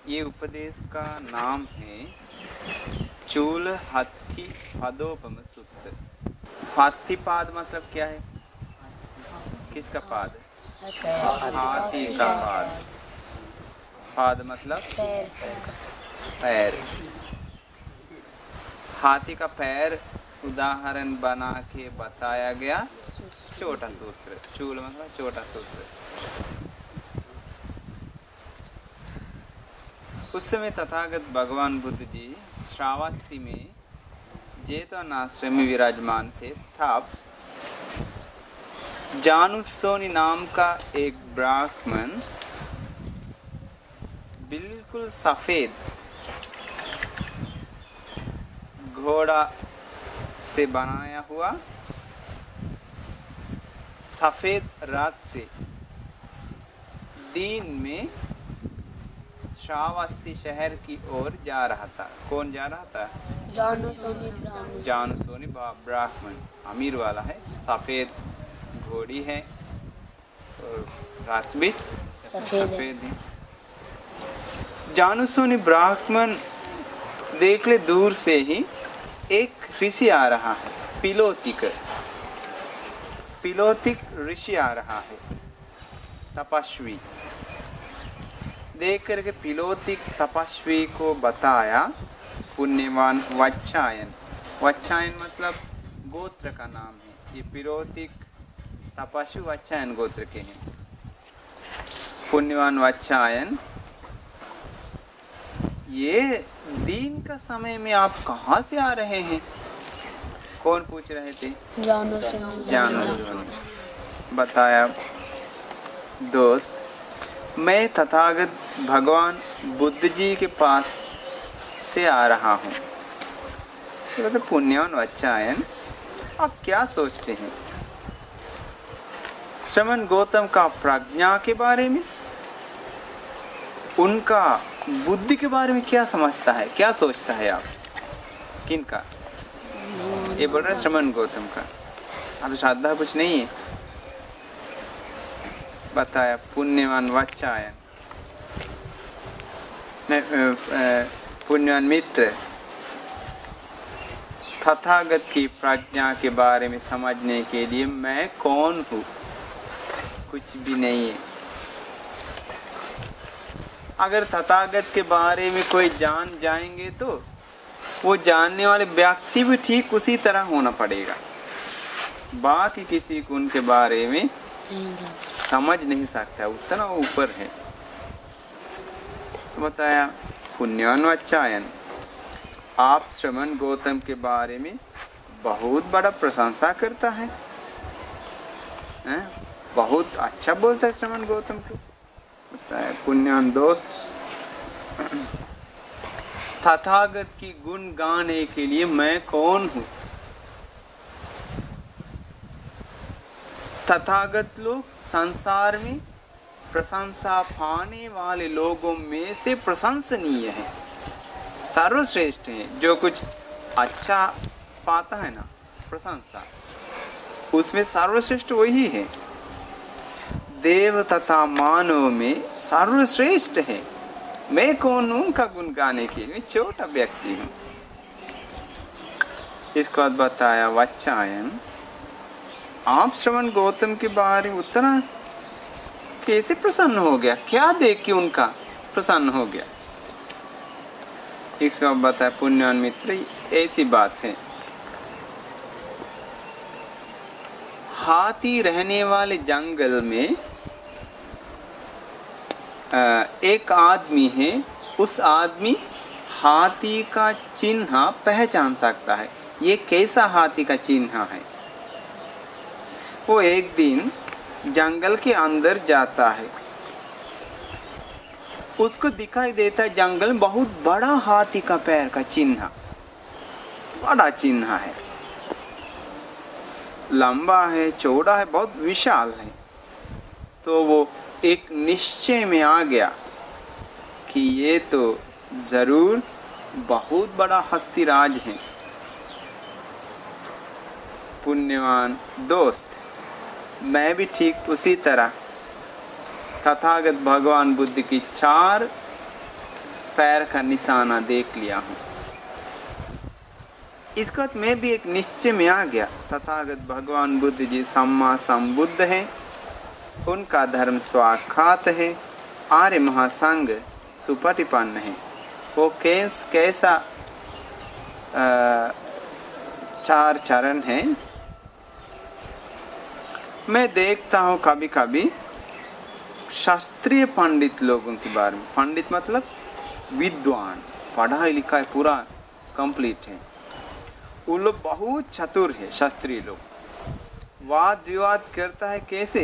ये उपदेश का नाम है चूल हाथी पादोपम सूत्र। हाथी पाद मतलब क्या है? किसका पाद? हाथी का पाद। पाद मतलब पैर। हाथी का पैर उदाहरण बना के बताया गया छोटा सूत्र। चूल मतलब छोटा सूत्र। उस समय तथागत भगवान बुद्ध जी श्रावस्ती में जेतवन आश्रम में विराजमान थे। तब जानुसोनी नाम का एक ब्राह्मण बिल्कुल सफेद घोड़ा से बनाया हुआ सफेद रथ से दिन में श्रावस्ती शहर की ओर जा रहा था। कौन जा रहा था? जानुसोनी ब्राह्मण, अमीर वाला है, सफेद घोड़ी है और रात भी सफेद है। जानुसोनी ब्राह्मण देख ले दूर से ही एक ऋषि आ रहा है। पिलोतिक ऋषि आ रहा है, तपस्वी। देख करके पिलोतिक तपस्वी को बताया पुण्यवान वत्सायन। वत्सायन मतलब गोत्र का नाम है। ये पिलोतिक तपस्वी वत्सायन गोत्र के हैं। पुण्यवान वत्सायन, ये दिन का समय में आप कहाँ से आ रहे हैं? कौन पूछ रहे थे? जानुसोनी। बताया, दोस्त मैं तथागत भगवान बुद्ध जी के पास से आ रहा हूँ। तो पुण्यवान वत्सायन, आप क्या सोचते हैं? श्रमण गौतम का प्रज्ञा के बारे में, उनका बुद्धि के बारे में क्या समझता है, क्या सोचता है आप? किनका? ये बोल रहे श्रमण गौतम का। अब श्रद्धा कुछ नहीं है। बताया पुण्यवान वत्सायन, पुण्यवान मित्र, तथागत की प्रज्ञा के बारे में समझने के लिए मैं कौन हूँ? कुछ भी नहीं है। अगर तथागत के बारे में कोई जान जाएंगे तो वो जानने वाले व्यक्ति भी ठीक उसी तरह होना पड़ेगा। बाकी किसी को उनके बारे में समझ नहीं सकता, उतना ऊपर है। तो बताया पुण्यवान वत्सायन, आप श्रमण गौतम के बारे में बहुत बड़ा प्रशंसा करता है, बहुत अच्छा बोलता है श्रमण गौतम को। बताया पुण्यवान दोस्त, तथागत की गुण गाने के लिए मैं कौन हूँ? तथागत लोग संसार में प्रशंसा पाने वाले लोगों में से प्रशंसनीय है, सर्वश्रेष्ठ है। जो कुछ अच्छा पाता है ना, प्रशंसा, उसमें सर्वश्रेष्ठ वही है। देव तथा मानव में सर्वश्रेष्ठ है। मैं कौन हूँ उनका गुण गाने के लिए? छोटा व्यक्ति हूँ। इसके बाद बताया वत्सायन, आप श्रवण गौतम के बारे में उतना कैसे प्रसन्न हो गया? क्या देख के उनका प्रसन्न हो गया? इसका बताया पुण्यवान मित्र, ऐसी बात है, हाथी रहने वाले जंगल में एक आदमी है। उस आदमी हाथी का चिन्ह पहचान सकता है। ये कैसा हाथी का चिन्ह है? वो एक दिन जंगल के अंदर जाता है, उसको दिखाई देता है जंगल में बहुत बड़ा हाथी का पैर का चिन्ह, बड़ा चिन्ह है, लंबा है, चौड़ा है, बहुत विशाल है। तो वो एक निश्चय में आ गया कि ये तो जरूर बहुत बड़ा हस्तिराज है। पुण्यवान दोस्त, मैं भी ठीक उसी तरह तथागत भगवान बुद्ध की 4 पैर का निशाना देख लिया हूँ। इसके बाद मैं भी एक निश्चय में आ गया, तथागत भगवान बुद्ध जी सम्मा संबुद्ध हैं, उनका धर्म स्वाख्यात है, आर्य महासंघ सुपटिपन्न है। वो कैसा 4 चरण है। मैं देखता हूँ कभी कभी शास्त्रीय पंडित लोगों के बारे में। पंडित मतलब विद्वान, पढ़ा लिखा है, पूरा कंप्लीट है। वो लोग बहुत चतुर है। शास्त्रीय लोग वाद विवाद करता है कैसे,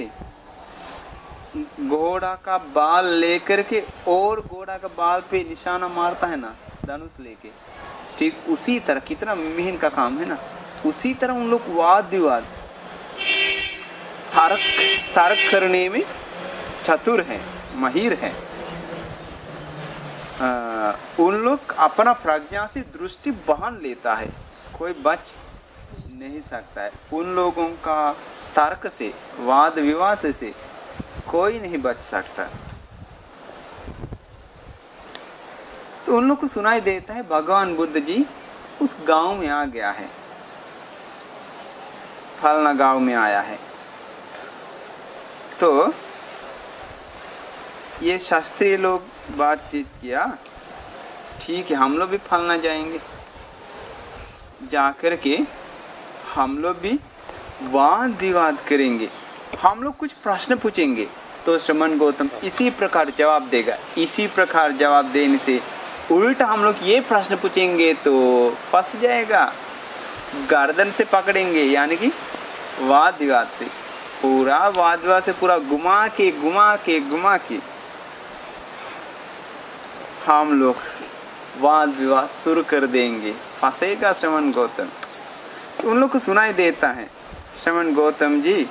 घोड़ा का बाल लेकर के और घोड़ा का बाल पे निशाना मारता है ना, धनुष लेके, ठीक उसी तरह, कितना मेहनत का काम है ना, उसी तरह उन लोग वाद विवाद तर्क करने में चतुर है, माहिर है। उन लोग अपना प्रज्ञा से दृष्टि बांध लेता है, कोई बच नहीं सकता है। उन लोगों का तर्क से, वाद विवाद से कोई नहीं बच सकता। तो उन लोग को सुनाई देता है भगवान बुद्ध जी उस गांव में आ गया है, फलना गांव में आया है। तो ये शास्त्रीय लोग बातचीत किया, ठीक है हम लोग भी फलना जाएंगे, जाकर के हम लोग भी वाद विवाद करेंगे, हम लोग कुछ प्रश्न पूछेंगे। तो श्रमण गौतम इसी प्रकार जवाब देगा। इसी प्रकार जवाब देने से उल्टा हम लोग ये प्रश्न पूछेंगे तो फंस जाएगा, गर्दन से पकड़ेंगे, यानी कि वाद विवाद से, पूरा वाद विवाद से पूरा घुमा के हम लोग वाद विवाद शुरू कर देंगे, फंसेगा श्रमण गौतम। तो उन लोग को सुनाई देता है श्रमण गौतम जी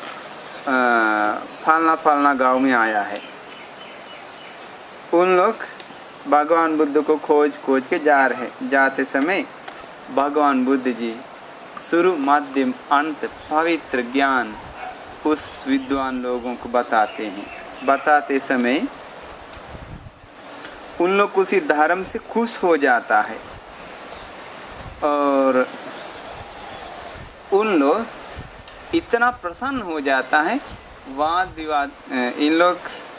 फलना गांव में आया है। उन लोग भगवान बुद्ध को खोज के जा रहे, जाते समय भगवान बुद्ध जी शुरू मध्यम अंत पवित्र ज्ञान उस विद्वान लोगों को बताते हैं। बताते समय उन लोग उसी धर्म से खुश हो जाता है और उन लोग इतना प्रसन्न हो जाता है, वाद विवाद इन लोग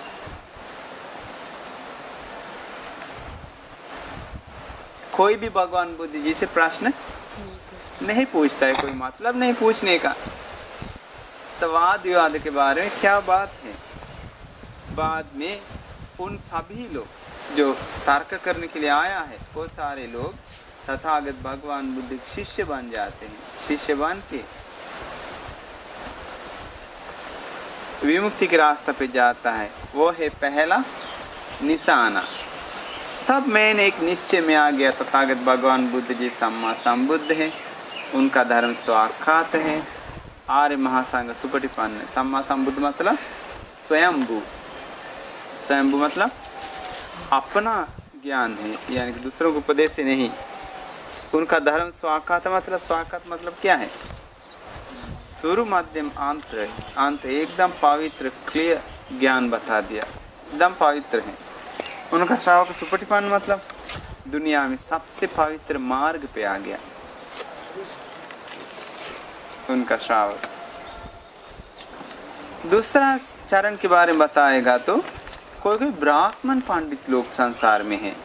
कोई भी भगवान बुद्ध जी से प्रश्न नहीं पूछता है, कोई मतलब नहीं पूछने का। तो वाद विवाद के बारे में क्या बात है। बाद में उन सभी लोग जो तर्क करने के लिए आया है, वो सारे लोग तथागत भगवान बुद्ध के शिष्य बन जाते हैं। शिष्य बन के विमुक्ति के रास्ते पे जाता है, वो है पहला निशाना। तब मैंने एक निश्चय में आ गया, तथागत भगवान बुद्ध जी सम्मा संबुद्ध है, उनका धर्म स्वाख्यात है, आर्य महासंघ सुपटिपन्न। सम्मा संबुद्ध मतलब स्वयंभू, स्वयंभू मतलब अपना ज्ञान है, यानी कि दूसरों को उपदेश से नहीं। उनका धर्म स्वाख्यात मतलब क्या है, शुरू मध्यम अंत एकदम पवित्र क्लियर ज्ञान बता दिया, एकदम पवित्र है। उनका श्रावक सुपटिपन्न मतलब दुनिया में सबसे पवित्र मार्ग पे आ गया उनका श्रावक। दूसरा चरण के बारे में बताएगा तो कोई ब्राह्मण पंडित लोग संसार में हैं,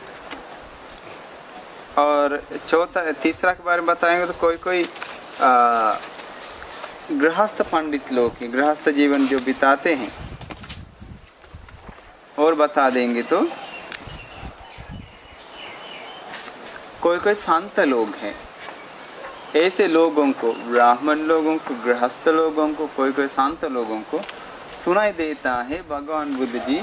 और तीसरा के बारे में बताएंगे तो कोई गृहस्थ पंडित लोग हैं, गृहस्थ जीवन जो बिताते हैं। और बता देंगे तो कोई संत लोग हैं। ऐसे लोगों को, ब्राह्मण लोगों को, गृहस्थ लोगों को, कोई संत लोगों को सुनाई देता है भगवान बुद्ध जी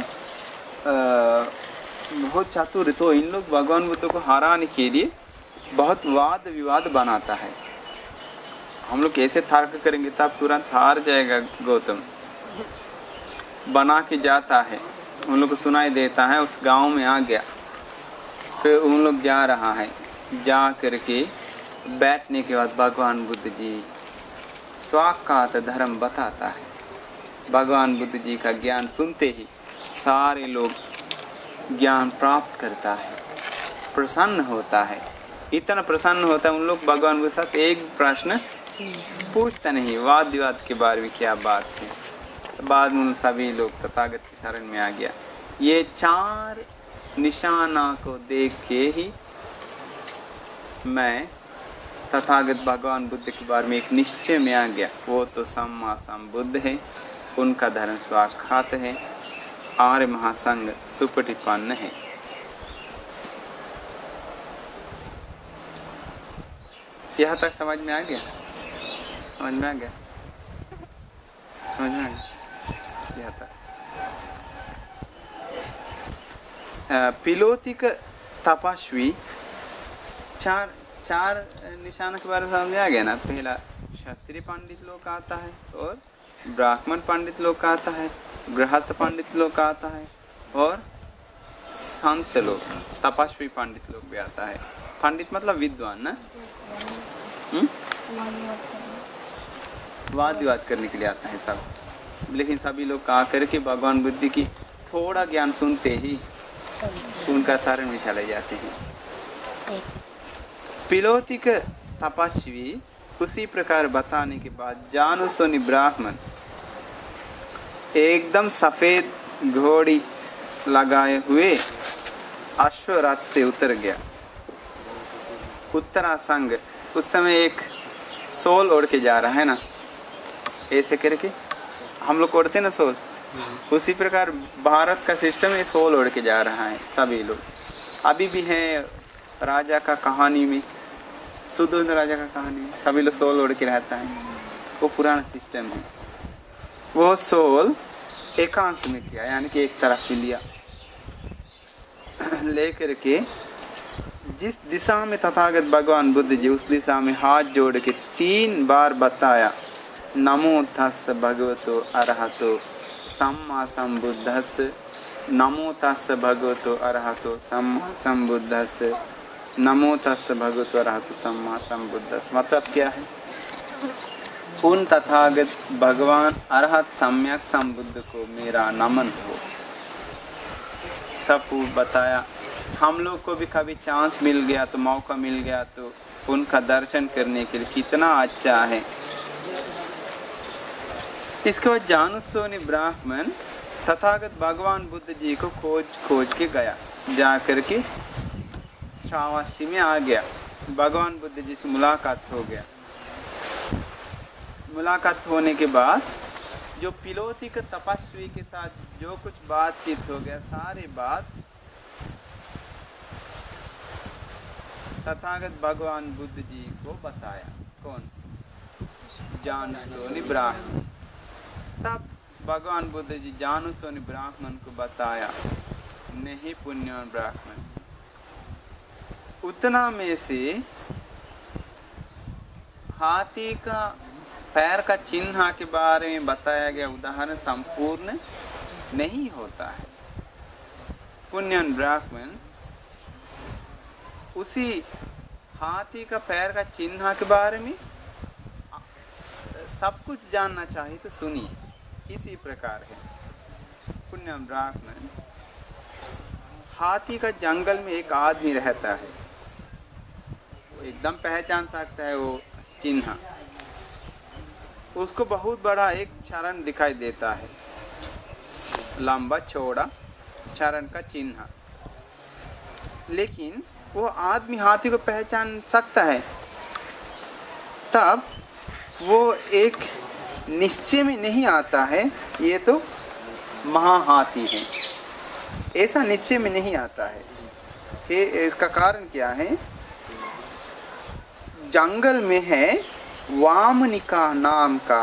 बहुत चतुर। तो इन लोग भगवान बुद्ध को हराने के लिए बहुत वाद विवाद बनाता है। हम लोग कैसे तर्क करेंगे, तब तुरंत हार जाएगा गौतम। बना के जाता है, उन लोग को सुनाई देता है, उस गांव में आ गया। फिर उन लोग जा रहा है, जा करके बैठने के बाद भगवान बुद्ध जी स्वाख्यात धर्म बताता है। भगवान बुद्ध जी का ज्ञान सुनते ही सारे लोग ज्ञान प्राप्त करता है। प्रसन्न होता है, इतना प्रसन्न होता है। उन लोग भगवान के साथ एक प्रश्न पूछता नहीं, वाद विवाद के बारे में क्या बात है। बाद में सभी लोग तथागत की शरण में आ गया। ये 4 निशाना को देख के ही मैं तथागत भगवान बुद्ध के बारे में एक निश्चय में आ गया। वो तो सम्मा संबुद्ध है, उनका धर्म साक्षात है, आर्य महासंघ सुपटिपन्न है। यहाँ तक समझ में आ गया? समझ में आ गया? समझ में आ गया? यहाँ तक पिलोतिक तपस्वी, चार निशान के बारे में समझ में आ गया ना। पहला क्षत्रिय पंडित लोग आता है, और ब्राह्मण पंडित लोग आता है, गृहस्थ पंडित लोग आता है, और संत लोग, तपस्वी पंडित लोग भी आता है। पंडित मतलब विद्वान ना, वाद विवाद करने के लिए आता है सब। लेकिन सभी लोग आकर के भगवान बुद्ध की थोड़ा ज्ञान सुनते ही उनका शरण में चले जाते हैं। पिलोतिक तपस्वी उसी प्रकार बताने के बाद जानुसोनि ब्राह्मण एकदम सफेद घोड़ी लगाए हुए अश्वरथ से उतर गया। उत्तरासंग उस समय एक सोल ओढ़ के जा रहा है ना, ऐसे करके हम लोग ओढ़ते ना सोल, उसी प्रकार भारत का सिस्टम है, सोल ओढ़ के जा रहा है सभी लोग। अभी भी है राजा का कहानी में, सुदोध राजा का कहानी में सभी लोग सोल ओढ़ के रहता है। वो पुराना सिस्टम है। वो सोल एकांश में किया, यानी कि एक तरफ ही लिया, लेकर के जिस दिशा में तथागत भगवान बुद्ध जी, उस दिशा में हाथ जोड़ के 3 बार बताया, नमो तस् भगवतो अरहतो सम्मा संबुद्धस्स, नमो तस् भगवतो अरहतो सम्मा संबुद्धस्स, नमो तस् भगवतो अरहतो सम्मा संबुद्धस्स। मतलब क्या है? उन तथागत भगवान अरहत सम्यक संबुद्ध को मेरा नमन हो। तब बताया हम लोग को भी कभी चांस मिल गया तो, मौका मिल गया तो उनका दर्शन करने के लिए कितना अच्छा है। इसके बाद जानुसोनि ब्राह्मण तथागत भगवान बुद्ध जी को खोज के गया, जा कर के श्रावस्ती में आ गया। भगवान बुद्ध जी से मुलाकात हो गया। मुलाकात होने के बाद जो पिलोतिक तपस्वी के साथ जो कुछ बातचीत हो गया, सारी बात तथागत भगवान बुद्ध जी को बताया। कौन? जानुसोनि ब्राह्मण। तब भगवान बुद्ध जी जानुसोनि ब्राह्मण को बताया, नहीं पुण्यवान ब्राह्मण, उतना में से हाथी का पैर का चिन्ह के बारे में बताया गया उदाहरण संपूर्ण नहीं होता है। पुण्यवान ब्राह्मण उसी हाथी का पैर का चिन्ह के बारे में सब कुछ जानना चाहिए तो सुनिए। इसी प्रकार है पुण्यवान ब्राह्मण, हाथी का जंगल में एक आदमी रहता है, वो एकदम पहचान सकता है वो चिन्ह। उसको बहुत बड़ा एक चरण दिखाई देता है, लंबा चौड़ा चरण का चिन्ह, लेकिन वो आदमी हाथी को पहचान सकता है। तब वो एक निश्चय में नहीं आता है ये तो महाहाथी है, ऐसा निश्चय में नहीं आता है। इसका कारण क्या है? जंगल में है वामनिका नाम का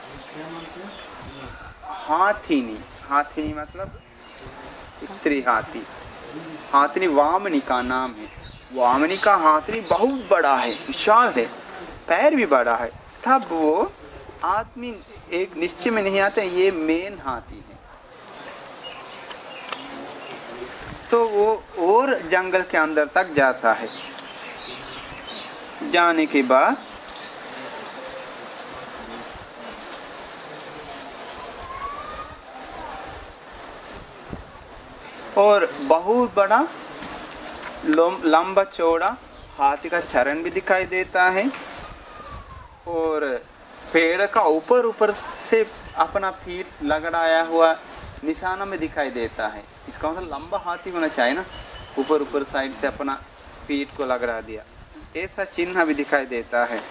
हाथिनी। हाथिनी मतलब स्त्री हाथी। हाथिनी वामनिका नाम है। वामनिका हाथिनी बहुत बड़ा है, विशाल है, पैर भी बड़ा है। तब वो आदमी एक निश्चय में नहीं आता ये मेन हाथी है। तो वो और जंगल के अंदर तक जाता है। जाने के बाद और बहुत बड़ा लंबा चौड़ा हाथी का चरण भी दिखाई देता है और पेड़ का ऊपर ऊपर से अपना फीट लगड़ाया हुआ निशाना में दिखाई देता है। इसका मतलब लंबा हाथी होना चाहिए ना, ऊपर ऊपर साइड से अपना फीट को लगड़ा दिया, ऐसा चिन्ह भी दिखाई देता है।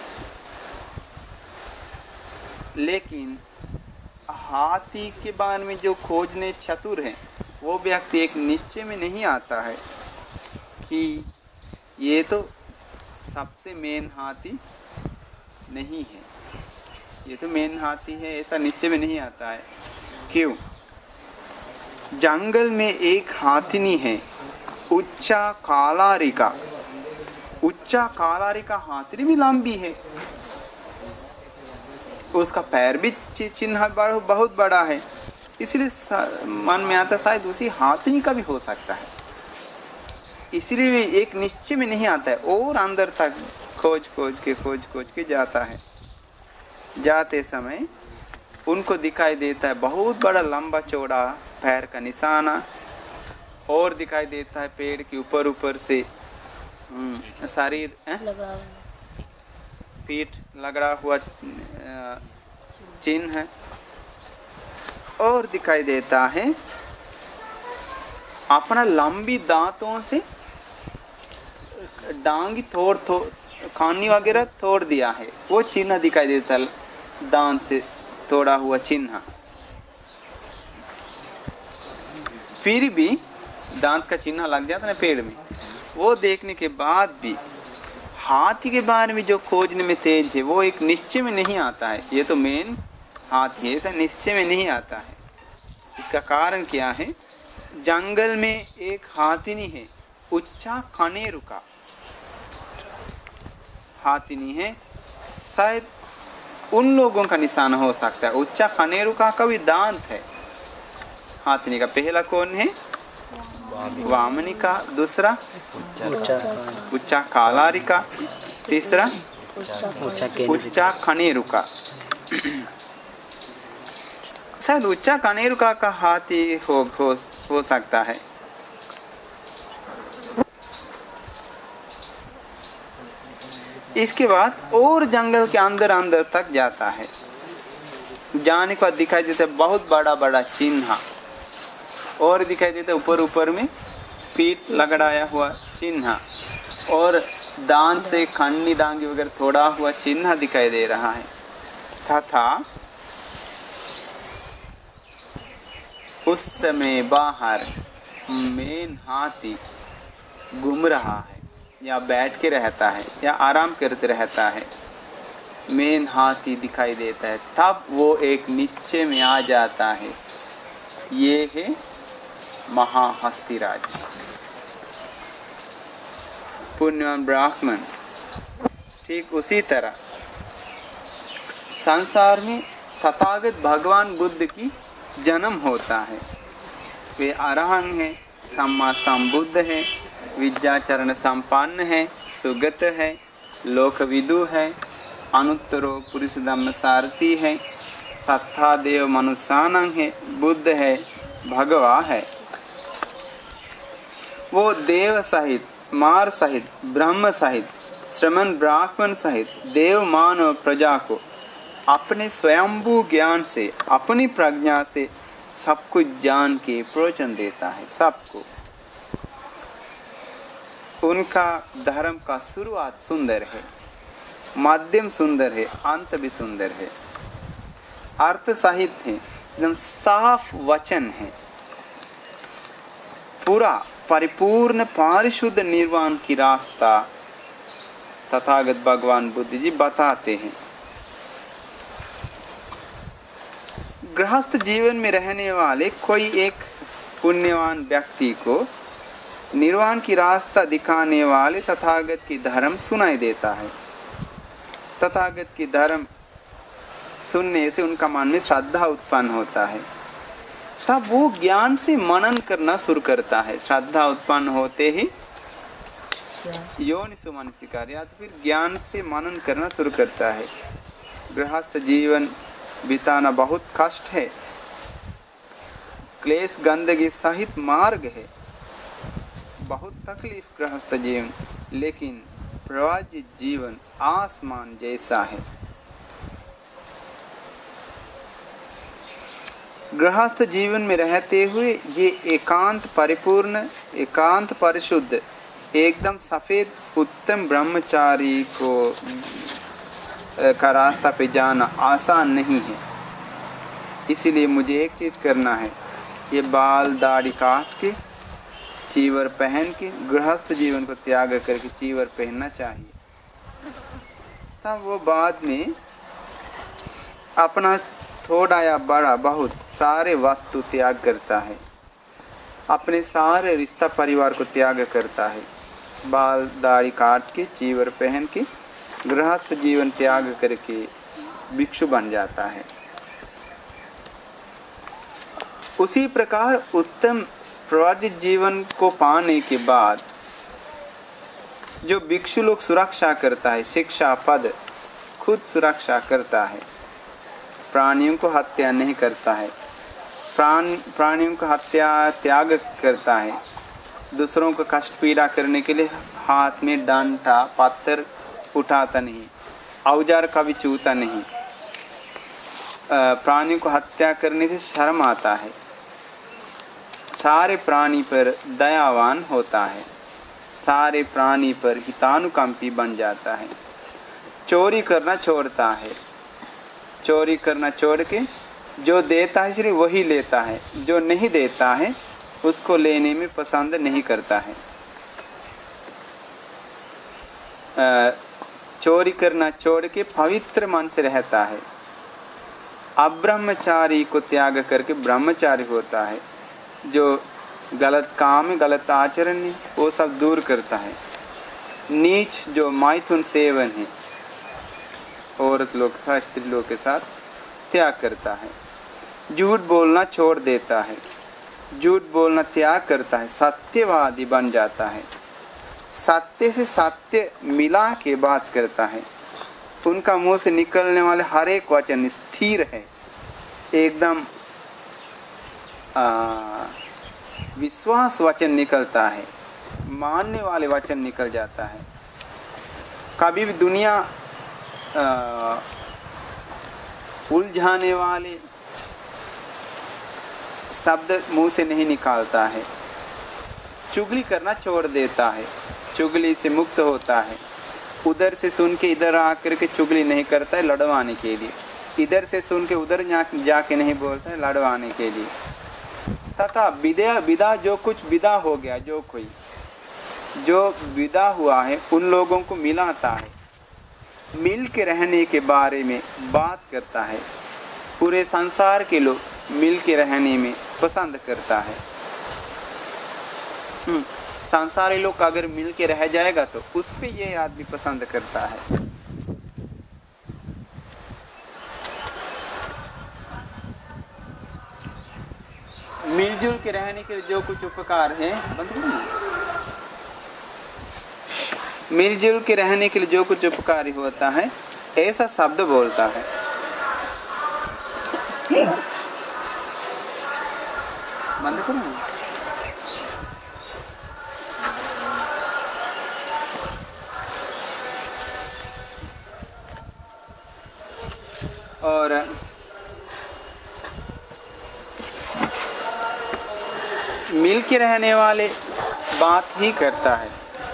लेकिन हाथी के बारे में जो खोजने चतुर हैं वो व्यक्ति एक निश्चय में नहीं आता है कि ये तो सबसे मेन हाथी नहीं है, ये तो मेन हाथी है, ऐसा निश्चय में नहीं आता है। क्यों? जंगल में एक हाथिनी है, उच्चा कालारिका। उच्चा कालारिका हाथिनी भी लंबी है, उसका पैर भी चिन्ह बहुत बड़ा है, इसलिए मन में आता शायद उसी हाथिनी का भी हो सकता है। इसलिए भी एक निश्चय में नहीं आता है और अंदर तक खोज खोज के जाता है। जाते समय उनको दिखाई देता है बहुत बड़ा लंबा चौड़ा पैर का निशाना और दिखाई देता है पेड़ के ऊपर से शरीर पीठ लगड़ा हुआ चिन्ह है और दिखाई देता है अपना लंबी दांतों से डांगी तोड़ खानी वगैरह तोड़ दिया है, वो चिन्ह दिखाई देता है, दांत से तोड़ा हुआ चिन्ह। फिर भी दांत का चिन्ह लग जाता है पेड़ में, वो देखने के बाद भी हाथी के बारे में जो खोजने में तेज है वो एक निश्चय में नहीं आता है, ये तो मेन हाथी है, ऐसा निश्चय में नहीं आता है। इसका कारण क्या है? जंगल में एक हाथिनी है, उच्चा खनेरुका हाथिनी है, शायद उन लोगों का निशाना हो सकता है। उच्चा खनेरुका का भी दांत है। हाथिनी का पहला कौन है? वामनिका, दूसरा उच्चा कालारिका, तीसरा उच्चा खनेरुका। शायद उच्चा खनेरुका का हाथी हो सकता है। इसके बाद और जंगल के अंदर तक जाता है, जाने के बाद दिखाई देता है बहुत बड़ा चिन्ह और दिखाई देता है ऊपर में पीठ लगड़ाया हुआ चिन्ह और दांत से खन्नी डांगी वगैरह थोड़ा हुआ चिन्ह दिखाई दे रहा है। तथा उस समय बाहर मेन हाथी घूम रहा है या बैठ के रहता है या आराम करते रहता है, मेन हाथी दिखाई देता है। तब वो एक निश्चय में आ जाता है, ये है महाहस्तिराज पुण्यवान ब्राह्मण। ठीक उसी तरह संसार में तथागत भगवान बुद्ध की जन्म होता है। वे अरहंत हैं, सम्मा संबुद्ध है, विद्याचरण संपन्न है, सुगत है, लोकविदु है, अनुत्तरो पुरुष धम्म सारथी है, सत्ता देव मनुष्यानंग है, बुद्ध है, भगवा है। वो देव सहित, मार सहित, ब्रह्म सहित, श्रमण ब्राह्मण सहित देव मानव प्रजा को अपने स्वयंभू ज्ञान से, अपनी प्रज्ञा से सब कुछ जान के प्रवचन देता है सबको। उनका धर्म का शुरुआत सुंदर है, माध्यम सुंदर है, अंत भी सुंदर है, अर्थ सहित है, एकदम साफ वचन है, पूरा परिपूर्ण पारिशुद्ध निर्वाण की रास्ता तथागत भगवान बुद्ध जी बताते हैं। गृहस्थ जीवन में रहने वाले कोई एक पुण्यवान व्यक्ति को निर्वाण की रास्ता दिखाने वाले तथागत की धर्म सुनाई देता है। तथागत की धर्म सुनने से उनका मन में श्रद्धा उत्पन्न होता है, तब वो ज्ञान से मनन करना शुरू करता है। श्रद्धा उत्पन्न होते ही योनिसो मनसिकार, या तो फिर ज्ञान से मनन करना शुरू करता है। गृहस्थ जीवन बिताना बहुत कष्ट है, क्लेश गंदगी सहित मार्ग है। बहुत तकलीफ गृहस्थ जीवन, लेकिन प्रवाजित जीवन आसमान जैसा है। गृहस्थ जीवन में रहते हुए ये एकांत परिपूर्ण, एकांत परिशुद्ध, एकदम सफ़ेद उत्तम ब्रह्मचारी को का रास्ता पे जाना आसान नहीं है। इसीलिए मुझे एक चीज़ करना है, ये बाल दाढ़ी काट के चीवर पहन के गृहस्थ जीवन को त्याग करके चीवर पहनना चाहिए। तब वो बाद में अपना थोड़ा या बड़ा बहुत सारे वस्तु त्याग करता है, अपने सारे रिश्ता परिवार को त्याग करता है। बाल दाढ़ी काट के चीवर पहन के गृहस्थ जीवन त्याग करके भिक्षु बन जाता है। उसी प्रकार उत्तम प्रवर्जित जीवन को पाने के बाद जो भिक्षु लोग सुरक्षा करता है, शिक्षा पद खुद सुरक्षा करता है, प्राणियों को हत्या नहीं करता है, प्राणियों को हत्या त्याग करता है, दूसरों को कष्ट पीड़ा करने के लिए हाथ में डंडा पत्थर उठाता नहीं, औजार का भी छूता नहीं, प्राणियों को हत्या करने से शर्म आता है, सारे प्राणी पर दयावान होता है, सारे प्राणी पर हितानुकंपी बन जाता है, चोरी करना छोड़ता है, चोरी करना छोड़ के जो देता है सिर्फ वही लेता है, जो नहीं देता है उसको लेने में पसंद नहीं करता है। चोरी करना छोड़ के पवित्र मन से रहता है, अब्रह्मचारी को त्याग करके ब्रह्मचारी होता है, जो गलत काम गलत आचरण है वो सब दूर करता है, नीच जो मैथुन सेवन है औरत लोग का स्त्री लोग के साथ त्याग करता है, झूठ बोलना छोड़ देता है, झूठ बोलना त्याग करता है, सत्यवादी बन जाता है, सत्य से सत्य मिला के बात करता है, उनका मुंह से निकलने वाले हर एक वचन स्थिर है, एकदम विश्वास वचन निकलता है, मानने वाले वचन निकल जाता है। कभी भी दुनिया उलझाने वाले शब्द मुंह से नहीं निकालता है, चुगली करना छोड़ देता है, चुगली से मुक्त होता है, उधर से सुन के इधर आकर के चुगली नहीं करता है लड़वाने के लिए, इधर से सुन के उधर जाके नहीं बोलता है लड़वाने के लिए। तथा विदा जो कुछ विदा हो गया, जो विदा हुआ है उन लोगों को मिलाता है, मिल के रहने के बारे में बात करता है, पूरे संसार के लोग मिल के रहने में पसंद करता है। संसारी लोग अगर मिल के रह जाएगा तो उस पे ये आदमी पसंद करता है। मिलजुल के रहने के जो कुछ उपकार है, मिलजुल के रहने के लिए जो कुछ उपकारी होता है ऐसा शब्द बोलता है। बंद करो। और मिल के रहने वाले बात ही करता है,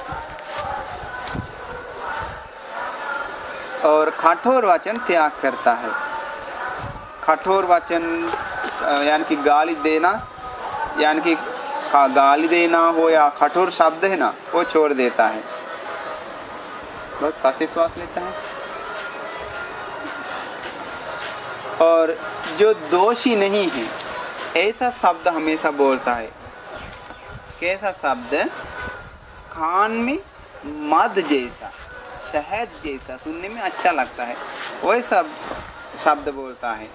और कठोर वचन त्याग करता है। कठोर वचन यानी कि गाली देना, यानी कि गाली देना हो या कठोर शब्द है ना, वो छोड़ देता है। बहुत कष्ट श्वास लेता है। और जो दोषी नहीं है ऐसा शब्द हमेशा बोलता है। कैसा शब्द? खान में मध जैसा, शहद जैसा, सुनने में अच्छा लगता है, वही सब शब्द बोलता है।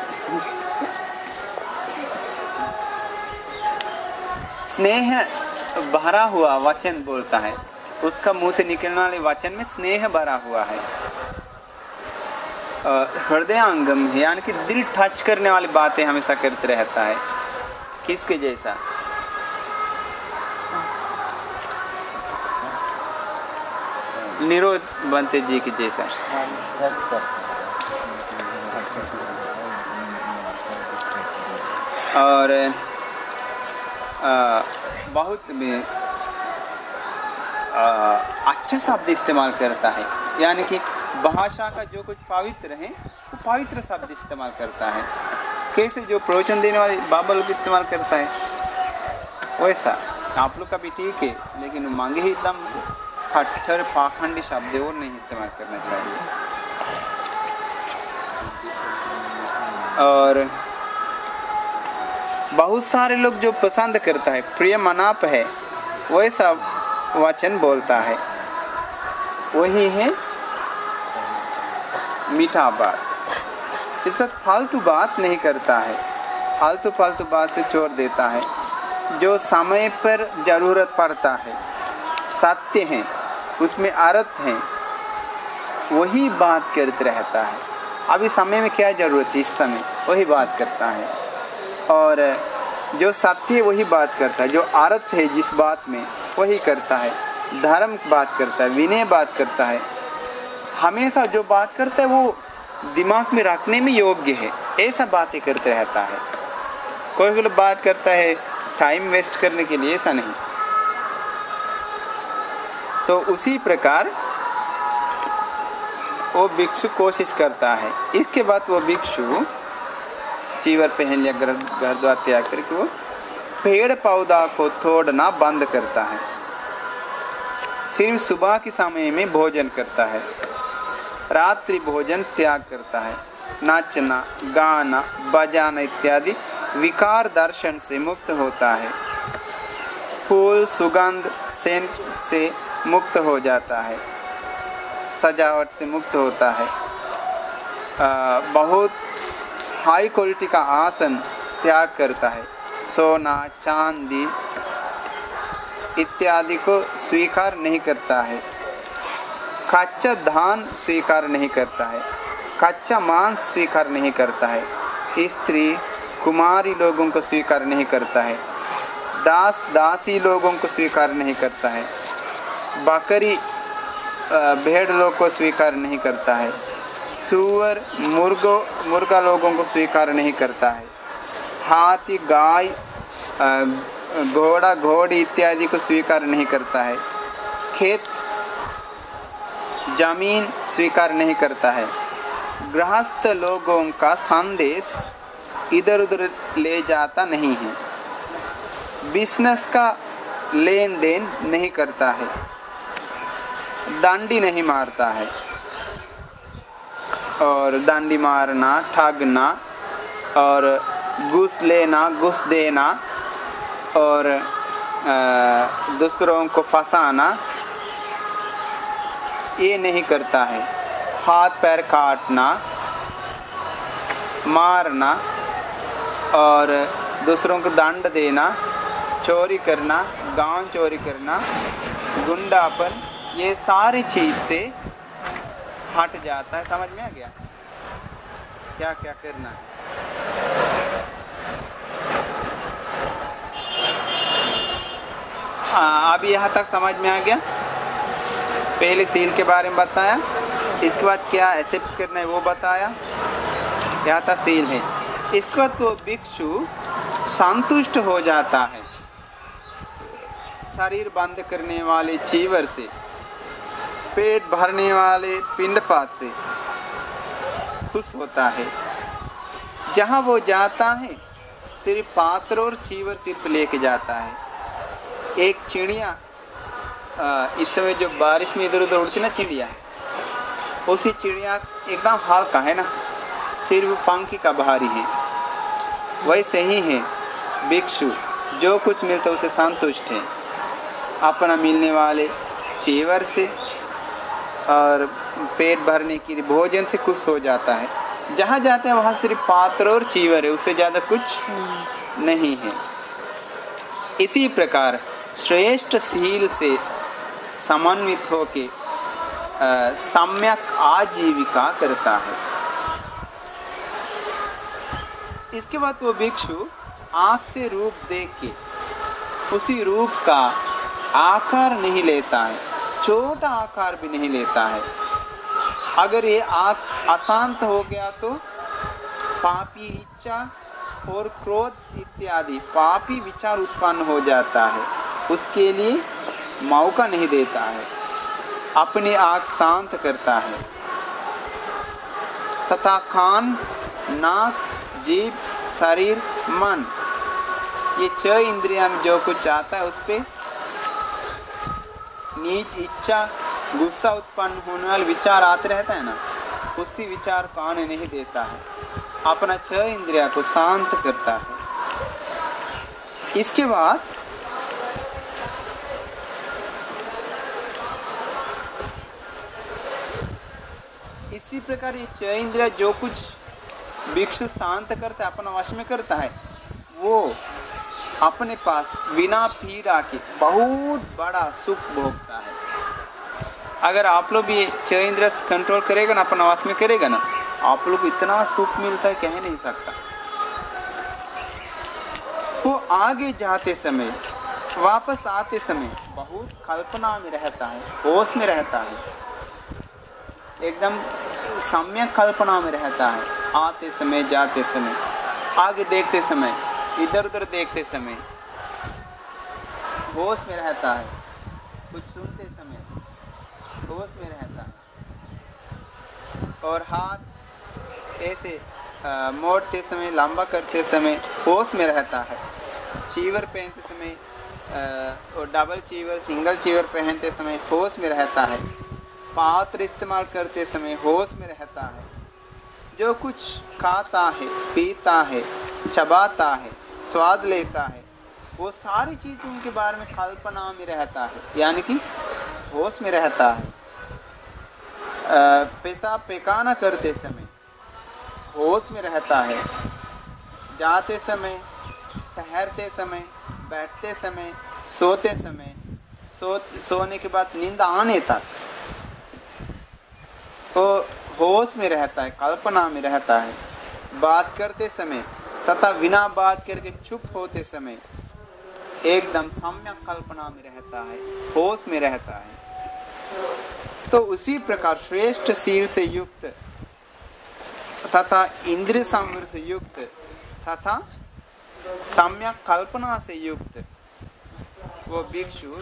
स्नेह भरा हुआ वचन बोलता है, उसका मुंह से निकलने वाले वचन में स्नेह भरा हुआ है। हृदयांगम है, यानी कि दिल टच करने वाली बातें हमेशा करते रहता है। किसके जैसा? निरोध बनते जी के जैसा। और बहुत अच्छा शब्द इस्तेमाल करता है, यानी कि भाषा का जो कुछ पवित्र है वो पवित्र शब्द इस्तेमाल करता है। कैसे जो प्रवचन देने वाले बाबा लोग इस्तेमाल करता है वैसा आप लोग का भी ठीक है, लेकिन मांगे ही एकदम खट्टर पाखंडी शब्द और नहीं इस्तेमाल करना चाहिए। और बहुत सारे लोग जो पसंद करता है, प्रिय मनाप है, वैसा वचन बोलता है, वही है मीठा बात। इस फालतू बात नहीं करता है, फालतू बात से छोड़ देता है। जो समय पर ज़रूरत पड़ता है, सत्य है, उसमें अर्थ है, वही बात करते रहता है। अभी समय में क्या ज़रूरत है, इस समय वही बात करता है। और जो सत्य है वही बात करता है, जो अर्थ है जिस बात में वही करता है। धर्म बात करता है, विनय बात करता है। हमेशा जो बात करता है वो दिमाग में रखने में योग्य है, ऐसा बातें करते रहता है। कोई लोग बात करता है टाइम वेस्ट करने के लिए, ऐसा नहीं। तो उसी प्रकार वो भिक्षु कोशिश करता है। इसके बाद वो भिक्षु चीवर पहन लिया, घर द्वार त्याग करके वो पेड़ पौधा को तोड़ना बंद करता है। सिर्फ सुबह के समय में भोजन करता है, रात्रि भोजन त्याग करता है। नाचना, गाना, बजाना इत्यादि विकार दर्शन से मुक्त होता है। फूल, सुगंध, सेंट से मुक्त हो जाता है, सजावट से मुक्त होता है। बहुत हाई क्वालिटी का आसन त्याग करता है। सोना, चांदी इत्यादि को स्वीकार नहीं करता है। कच्चा धान स्वीकार नहीं करता है, कच्चा मांस स्वीकार नहीं करता है। स्त्री, कुमारी लोगों को स्वीकार नहीं करता है। दास, दासी लोगों को स्वीकार नहीं करता है। बकरी, भेड़ लोग को स्वीकार नहीं करता है। सूअर, मुर्गा लोगों को स्वीकार नहीं करता है। हाथी, गाय, घोड़ा, घोड़ी इत्यादि को स्वीकार नहीं करता है। खेत, जमीन स्वीकार नहीं करता है। गृहस्थ लोगों का संदेश इधर उधर ले जाता नहीं है। बिजनेस का लेन देन नहीं करता है। डांडी नहीं मारता है। और डांडी मारना, ठगना और घूस लेना, घूस देना और दूसरों को फंसाना ये नहीं करता है। हाथ पैर काटना, मारना और दूसरों को दंड देना, चोरी करना, गांव चोरी करना, गुंडापन, ये सारी चीज़ से हट जाता है। समझ में आ गया क्या क्या करना है? हाँ, अभी यहाँ तक समझ में आ गया। पहले सील के बारे में बताया, इसके बाद क्या एक्सेप्ट करना है वो बताया। यहाँ तक सील है। इसके बाद तो भिक्षु संतुष्ट हो जाता है शरीर बंद करने वाले चीवर से, पेट भरने वाले पिंडपात से खुश होता है। जहाँ वो जाता है सिर्फ पात्र और चीवर सिर्फ लेके जाता है। एक चिड़िया, इस समय जो बारिश में इधर उधर उड़ती ना चिड़िया, उसी चिड़िया एकदम हल्का है ना, सिर्फ पंखी का भारी है। वैसे ही है भिक्षु, जो कुछ मिलता है उसे संतुष्ट है, अपना मिलने वाले चीवर से और पेट भरने के लिए भोजन से खुश हो जाता है। जहाँ जाते हैं वहाँ सिर्फ पात्र और चीवर है, उससे ज़्यादा कुछ नहीं है। इसी प्रकार श्रेष्ठ सील से समन्वित होके सम्यक आजीविका करता है। इसके बाद वो भिक्षु आँख से रूप देख के उसी रूप का आकार नहीं लेता है, छोटा आकार भी नहीं लेता है। अगर ये आँख अशांत हो गया तो पापी इच्छा और क्रोध इत्यादि पापी विचार उत्पन्न हो जाता है, उसके लिए मौका नहीं देता है, अपनी आँख शांत करता है तथा कान, नाक, जीभ, शरीर, मन, ये 6 इंद्रियां में जो कुछ आता है उस पे नीच इच्छा, गुस्सा उत्पन्न होने वाले विचार आते रहता है ना, उसी विचार को आने नहीं देता है, अपना 6 इंद्रिया को शांत करता है। इसके बाद इसी प्रकार ये 6 इंद्रिया जो कुछ भिक्षु शांत करता है, अपना वश में करता है, वो अपने पास बिना पीड़ा के बहुत बड़ा सुख भोगता है। अगर आप लोग भी 6 इंद्रिय कंट्रोल करेगा ना, अपना वश में करेगा ना, आप लोग को इतना सुख मिलता है कह नहीं सकता। वो आगे जाते समय, वापस आते समय बहुत कल्पना में रहता है, होश में रहता है, एकदम सम्यक कल्पना में रहता है। आते समय, जाते समय, आगे देखते समय, इधर उधर देखते समय होश में रहता है, कुछ सुनते समय होश में रहता है, और हाथ ऐसे मोड़ते समय, लंबा करते समय होश में रहता है। चीवर पहनते समय और डबल चीवर, सिंगल चीवर पहनते समय होश में रहता है। पात्र इस्तेमाल करते समय होश में रहता है। जो कुछ खाता है, पीता है, चबाता है, स्वाद लेता है, वो सारी चीज़ों के बारे में कल्पना में रहता है, यानी कि होश में रहता है। पेशाब पैखाना करते समय होश में रहता है। जाते समय, ठहरते समय, बैठते समय, सोते समय, सोने के बाद नींद आने तक वो होश में रहता है, कल्पना में रहता है। बात करते समय तथा बिना बात करके चुप होते समय एकदम सम्यक कल्पना में रहता है, होश में रहता है। तो उसी प्रकार श्रेष्ठ सील से युक्त तथा इंद्रिय संवर से युक्त तथा सम्यक कल्पना से युक्त वो भिक्षु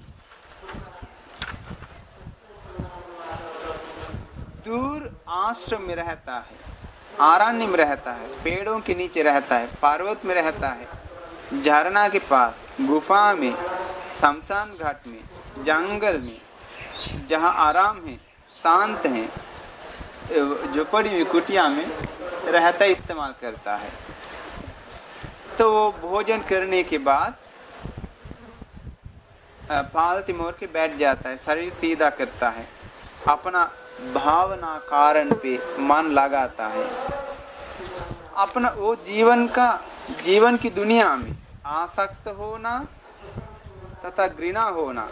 दूर आश्रम में रहता है, आरण्य में रहता है, पेड़ों के नीचे रहता है, पर्वत में रहता है, झरना के पास, गुफा में, शमशान घाट में, जंगल में, जहाँ आराम है, शांत है, झोपड़ी में, कुटिया में रहता है, इस्तेमाल करता है। तो वो भोजन करने के बाद पालती मोड़ के बैठ जाता है, शरीर सीधा करता है, अपना भावना कारण पे मन लगाता है। अपना वो जीवन की दुनिया में आसक्त होना तथा घृणा होना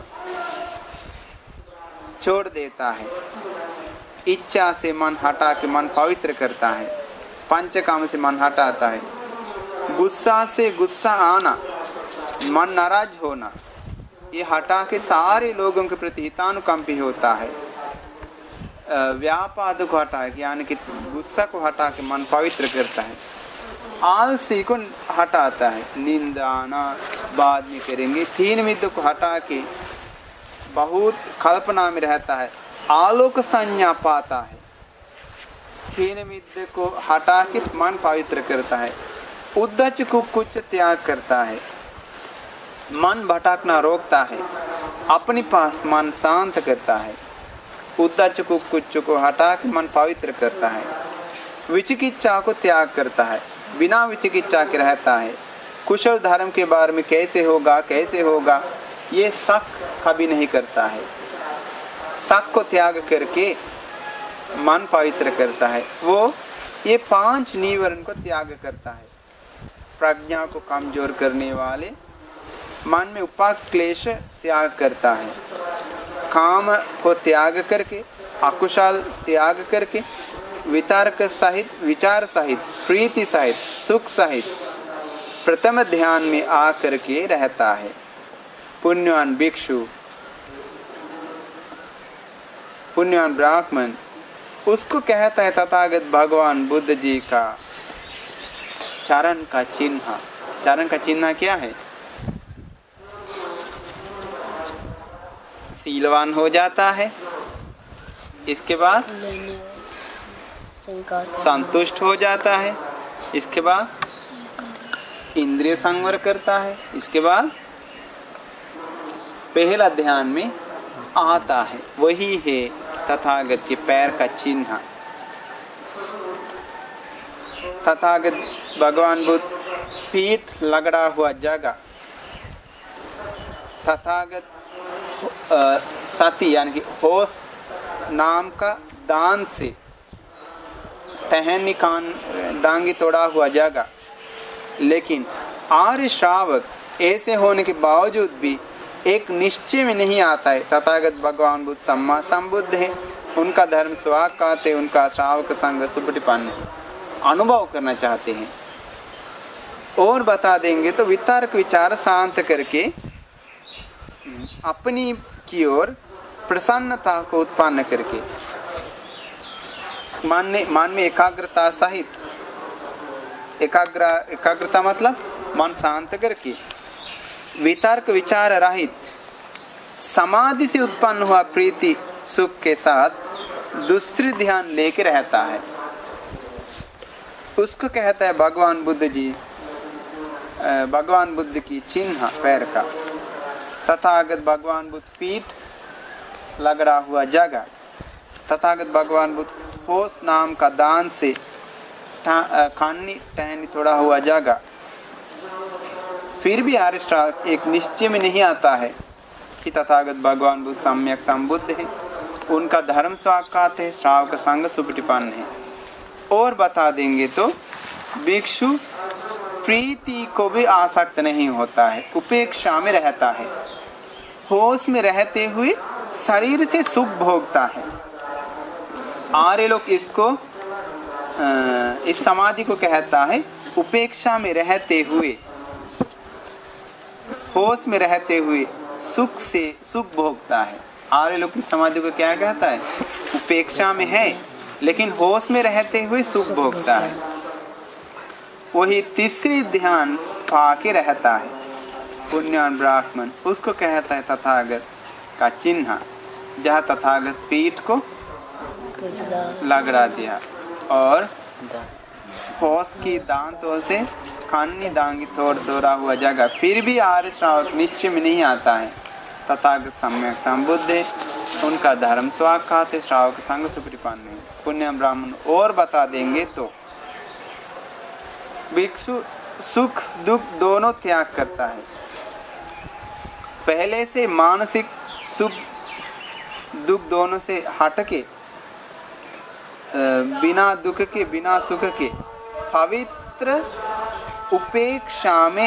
छोड़ देता है। इच्छा से मन हटा के मन पवित्र करता है, पंचकाम से मन हटाता है। गुस्सा से गुस्सा आना, मन नाराज होना, ये हटा के सारे लोगों के प्रति हितानुकंपी होता है। व्यापाद को हटा के, यानी कि गुस्सा को हटा के मन पवित्र करता है। आलसी को हटाता है, नींद आना बाद में करेंगे। तीन मिद्द को हटा के बहुत कल्पना में रहता है, आलोक संज्ञा पाता है। तीन मिद्द को हटा के मन पवित्र करता है। उद्दच को कुछ त्याग करता है, मन भटकना रोकता है, अपने पास मन शांत करता है। उद्दच को कुछ को हटा के मन पवित्र करता है। विचिकित्सा को त्याग करता है, बिना विचिकित्सा के रहता है। कुशल धर्म के बारे में कैसे होगा ये शक कभी नहीं करता है। शक को त्याग करके मन पवित्र करता है। वो ये 5 निवरण को त्याग करता है। प्रज्ञा को कमजोर करने वाले मन में उपाक्लेश त्याग करता है, काम को त्याग करके, अकुशल त्याग करके, वितर्क सहित, विचार सहित, प्रीति सहित, सुख सहित प्रथम ध्यान में आकर के रहता है। पुण्यवान भिक्षु, पुण्यवान ब्राह्मण, उसको कहता है तथागत भगवान बुद्ध जी का चरण का चिन्ह। चरण का चिन्ह क्या है? शीलवान हो जाता है, इसके बाद संतुष्ट हो जाता है, इसके बाद इंद्रिय संवर करता है, इसके बाद पहला ध्यान में आता है। वही है तथागत के पैर का चिन्ह। तथागत भगवान बुद्ध पीठ लगड़ा हुआ जगह, तथागत सती यानी कि होश नाम का दांत से टहनी कान डांगी तोड़ा हुआ जगह। लेकिन आर्य श्रावक ऐसे होने के बावजूद भी एक निश्चय में नहीं आता है। तथागत भगवान बुद्ध सम्मा संबुद्ध है, उनका धर्म स्वाकात है, उनका श्रावक संग सुपटिपन्न है, अनुभव करना चाहते हैं। और बता देंगे तो वितर्क विचार शांत करके अपनी की ओर प्रसन्नता को उत्पन्न करके मन में एकाग्रता सहित, एकाग्रता मतलब मन शांत करके वितर्क विचार रहित समाधि से उत्पन्न हुआ प्रीति सुख के साथ दूसरी ध्यान लेके रहता है। उसको कहता है भगवान बुद्ध जी, भगवान बुद्ध की चिन्ह पैर का। तथागत भगवान बुद्ध पीठ लगड़ा हुआ जगह, तथागत भगवान बुद्ध होश नाम का दान से खानी टहनी तोड़ा हुआ जगह। फिर भी आर्य श्रावक एक निश्चय में नहीं आता है कि तथागत भगवान बुद्ध सम्यक संबुद्ध है, उनका धर्म स्वाकात है, श्रावक संग सुपटिपन्न है। और बता देंगे तो भिक्षु प्रीति को भी आसक्त नहीं होता है, उपेक्षा में रहता है, होश में रहते हुए शरीर से सुख भोगता है। आर्य लोग इसको इस समाधि को कहता है उपेक्षा में रहते हुए, होश में रहते हुए सुख से सुख भोगता है। आर्य लोग की समाधि को क्या कहता है? उपेक्षा में है लेकिन होश में रहते हुए सुख भोगता है। वही तीसरी ध्यान पाके रहता है। पुण्यवान ब्राह्मण, उसको कहता है तथागत का चिन्ह, जहाँ तथागत पीठ को लगड़ा दिया और होश की दांतों से खानी डांगी तोड़ा हुआ जगह। फिर भी आर्य श्रावक निश्चय में नहीं आता है। तथागत सम्यक संबुद्ध है, उनका धर्म स्वाकात है, श्रावक संग सुपटिपन्न है। पुण्य ब्राह्मण और बता देंगे तो भिक्षु सुख दुख दोनों त्याग करता है। पहले से मानसिक सुख दुख दोनों से हटके बिना दुख के बिना सुख के पवित्र उपेक्षा में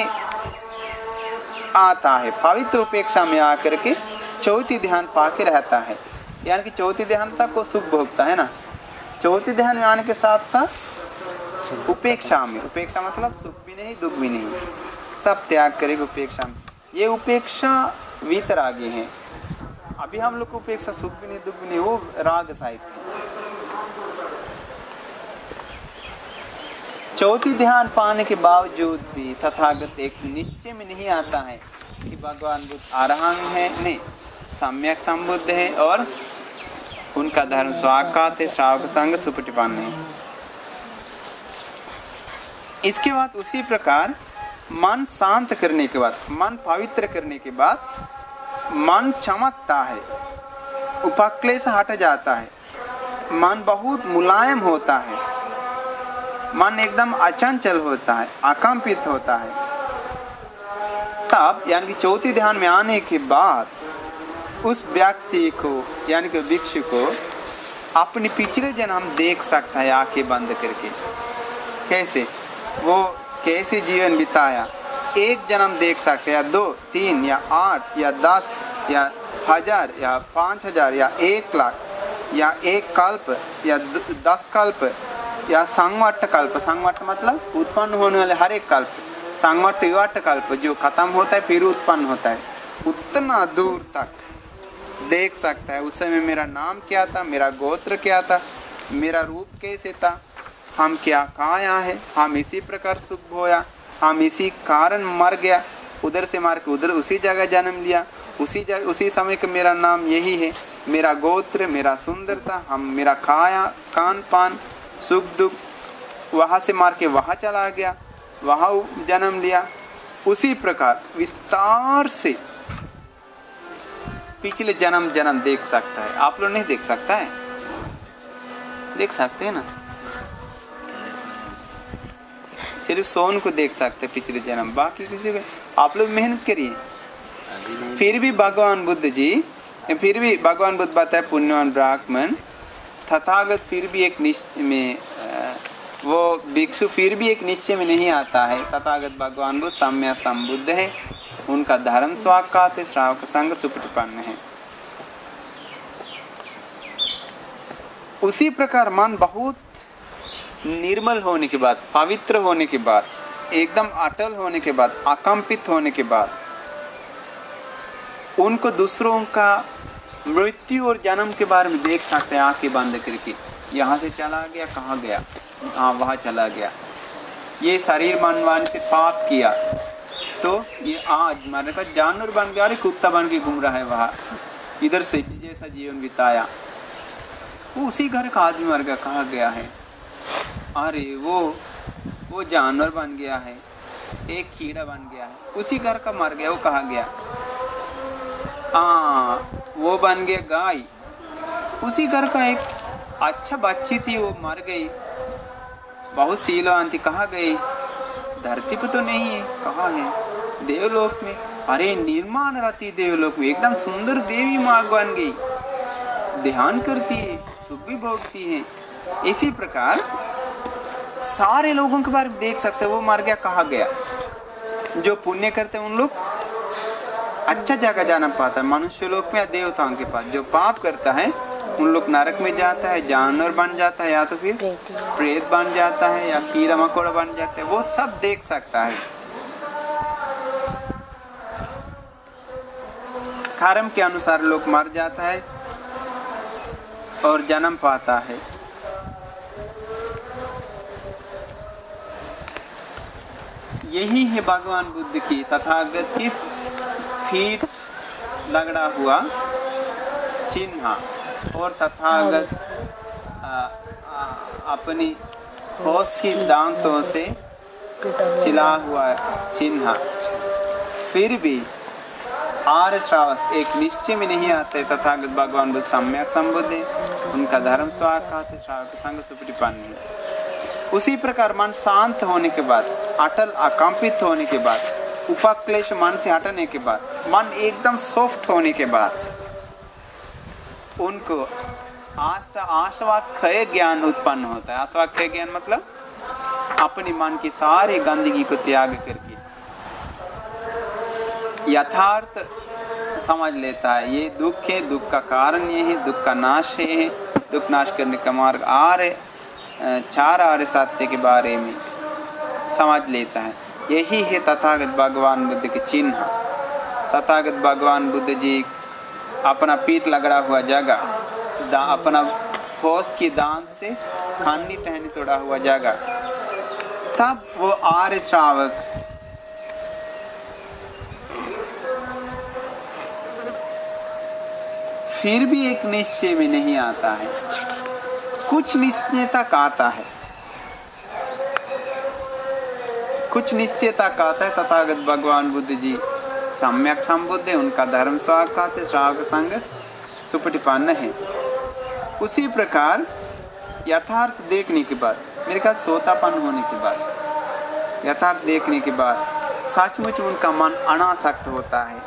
आता है। पवित्र उपेक्षा में आकर के चौथी ध्यान पाके रहता है। यानी कि चौथी ध्यान तक वो सुख भोगता है ना। चौथी ध्यान में आने के साथ साथ उपेक्षा में, उपेक्षा मतलब सुख भी नहीं दुख भी नहीं, सब त्याग करेगा उपेक्षा में। ये उपेक्षा वीतरागी है। अभी हम लोग को उपेक्षा सुख भी नहीं दुख भी नहीं, वो राग साहित्य है। चौथी ध्यान पाने के बावजूद भी तथागत एक निश्चय में नहीं आता है कि भगवान बुद्ध अरहंत है, नहीं सम्यक संबुद्ध है और उनका धर्म स्वाकात है, श्रावक संग सुपटिपन्न है। इसके बाद उसी प्रकार मन शांत करने के बाद, मन पवित्र करने के बाद मन चमकता है, उपक्लेश हट जाता है, मन बहुत मुलायम होता है, मन एकदम अचंचल होता है, अकंपित होता है। तब यानी कि चौथी ध्यान में आने के बाद उस व्यक्ति को यानी कि भिक्षु को अपने पिछले जन्म देख सकता है आंखें बंद करके। कैसे वो कैसे जीवन बिताया एक जन्म देख सकते हैं, या 2, 3 या 8 या 10 या 1000 या 5000 या 1 लाख या 1 कल्प या 10 कल्प या संवट कल्प। संवट मतलब उत्पन्न होने वाले हर एक कल्प। संवट युवट कल्प जो खत्म होता है फिर उत्पन्न होता है, उतना दूर तक देख सकता है। उस समय मेरा नाम क्या था, मेरा गोत्र क्या था, मेरा रूप कैसे था, हम क्या खाया है, हम इसी प्रकार सुख होया, हम इसी कारण मर गया, उधर से मार के उधर उसी जगह जन्म लिया, उसी समय का मेरा नाम यही है, मेरा गोत्र, मेरा सुंदरता, हम मेरा खाया कान पान सुख दुख, वहाँ से मार के वहाँ चला गया, वहाँ जन्म लिया। उसी प्रकार विस्तार से पिछले जन्म देख सकता है। आप लोग नहीं देख सकता है? देख सकते हैं ना, सिर्फ सोन को देख सकते हैं पिछले जन्म, बाकी किसी को। आप लोग मेहनत करिए। फिर भी भगवान बुद्ध बताए पुण्यवान ब्राह्मण तथागत फिर भी एक निश्चय में, वो भिक्षु फिर भी एक निश्चय में नहीं आता है। तथागत भगवान बुद्ध सम्य संबुद्ध है, उनका धर्म स्वाकात श्रावक संग सुपटिपन्न है। उसी प्रकार मन बहुत निर्मल होने के बाद, पवित्र होने के बाद, एकदम अटल होने के बाद, अकंपित होने के बाद, उनको दूसरों का मृत्यु और जन्म के बारे में देख सकते हैं आंखें बंद करके। यहाँ से चला गया, कहाँ गया, हाँ वहाँ चला गया। ये शरीर मनवाने से पाप किया तो ये आज मारने का जानवर बन गया, अरे कुत्ता बन के घूम रहा है वहाँ, इधर से जैसा जीवन बिताया। वो उसी घर का आदमी मर गया, कहाँ गया है, अरे वो जानवर बन गया है, एक कीड़ा बन गया है, उसी घर का मर गया, वो कहाँ गया, वो बन गया गाय, उसी घर का एक अच्छा बच्ची थी वो मर गई, बहुत सीलवान थी, कहाँ गई, धरती पे तो नहीं है, कहाँ है, देवलोक में, अरे निर्माण रहती देवलोक में, एकदम सुंदर देवी माँ बन गई, ध्यान करती है, सुख भी भोगती है। इसी प्रकार सारे लोगों के बारे में देख सकते हैं, वो मर गया, कहाँ गया। जो पुण्य करते हैं उन लोग अच्छा जगह जाना पाता है, मनुष्य लोक में या देवताओं के पास। जो पाप करता है उन लोग नरक में जाता है, जानवर बन जाता है, या तो फिर प्रेत बन जाता है, या कीड़ा मकोड़ा बन जाता है, वो सब देख सकता है। कर्म के अनुसार लोग मर जाता है और जन्म पाता है। यही है भगवान बुद्ध की तथागत की फीट लगड़ा हुआ चिन्ह, और तथागत अपनी होश की दांतों से चिला हुआ चिन्ह। फिर भी आर्य श्रावक एक निश्चय में नहीं आते। तथागत भगवान बुद्ध सम्यक संबुद्ध है, उनका धर्म स्वाकात श्रावक संग सुपटिपन्न है। उसी प्रकार मन शांत होने के बाद, अटल अकंपित होने के बाद, उपक्लेश मन से हटने के बाद, मन एकदम सॉफ्ट होने के बाद, उनको आशावाक्षय ज्ञान उत्पन्न होता है। आशावाक्षय ज्ञान मतलब अपनी मन की सारी गंदगी को त्याग करके यथार्थ समझ लेता है। ये दुख है, दुख का कारण ये है, दुख का नाश है, दुख नाश करने का मार्ग चार आर्य सत्य के बारे में समझ लेता है। यही है तथागत भगवान बुद्ध के चिन्ह। तथागत भगवान बुद्ध जी अपना पीठ लगड़ा हुआ जगह, अपना होश की दांत से खानी टहनी तोड़ा हुआ जगह, तब वो आर्य श्रावक फिर भी एक निश्चय में नहीं आता है, कुछ निश्चय तक आता है, कुछ निश्चय तक आता है। तथागत भगवान बुद्ध जी सम्यक संबुद्ध है, उनका धर्म स्वाकात श्रावक संग सुपटिपन्न है। उसी प्रकार यथार्थ देखने के बाद, मेरे ख्याल सोतापन होने के बाद, यथार्थ देखने के बाद सचमुच उनका मन अनासक्त होता है,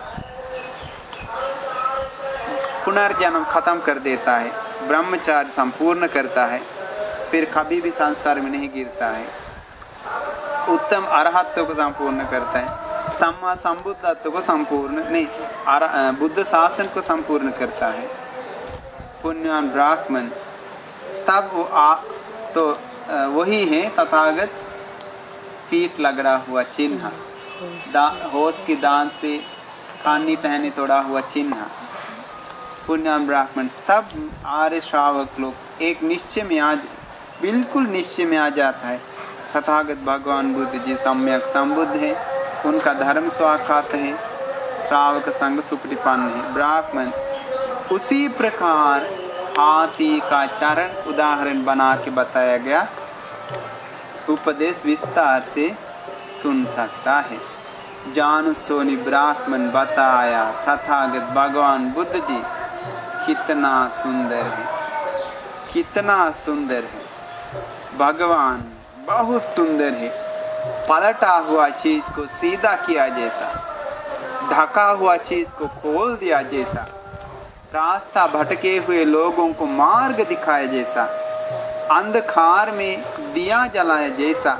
पुनर्जन्म खत्म कर देता है, ब्रह्मचार्य संपूर्ण करता है, फिर कभी भी संसार में नहीं गिरता है, उत्तम अरहत्व को संपूर्ण करता है। सम्मा संबुद्धत्व को संपूर्ण नहीं, बुद्ध शासन को संपूर्ण करता है। पुण्यवान ब्राह्मण तब तो वही है तथागत पीठ लगड़ा हुआ चिन्ह, होश की दांत से कानी पहने तोड़ा हुआ चिन्ह। पुण्यवान ब्राह्मण तब आर्य श्रावक लोग एक निश्चय में आज बिल्कुल निश्चय में आ जाता है। तथागत भगवान बुद्ध जी सम्यक संबुद्ध है, उनका धर्म स्वाखात है, श्रावक संग सुपरिपन्न है। ब्राह्मण उसी प्रकार हाथी का चरण उदाहरण बना के बताया गया उपदेश विस्तार से सुन सकता है। जानु सोनी ब्राह्मण बताया तथागत भगवान बुद्ध जी कितना सुंदर है, कितना सुंदर है। भगवान बहुत सुंदर है, पलटा हुआ चीज को सीधा किया जैसा, ढका हुआ चीज को खोल दिया जैसा, रास्ता भटके हुए लोगों को मार्ग दिखाया जैसा, अंधकार में दिया जलाया जैसा,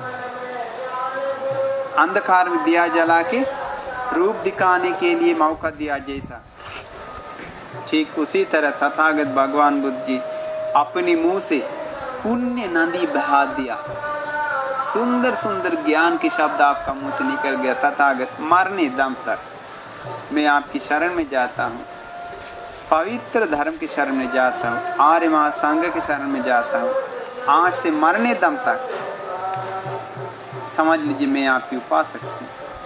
अंधकार में दिया जला के रूप दिखाने के लिए मौका दिया जैसा, ठीक उसी तरह तथागत भगवान बुद्ध जी अपने मुंह से पुण्य नदी बहा दिया। सुंदर सुंदर ज्ञान के शब्द आपका मुंह से निकल गया। तथागत मरने दम तक मैं आपकी शरण में जाता हूँ, पवित्र धर्म की शरण में जाता हूँ, आर्य महासंघ की शरण में जाता हूँ। आज से मरने दम तक समझ लीजिए मैं आपकी उपासक हूँ।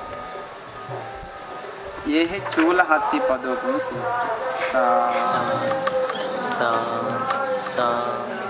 ये है चूलहत्थी पदों सूत्र। सा